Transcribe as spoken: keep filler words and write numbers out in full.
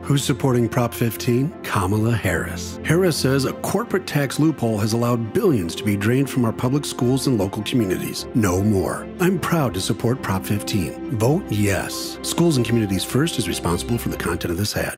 Who's supporting Prop fifteen? Kamala Harris. Harris says a corporate tax loophole has allowed billions to be drained from our public schools and local communities. No more. I'm proud to support Prop fifteen. Vote yes. Schools and Communities First is responsible for the content of this ad.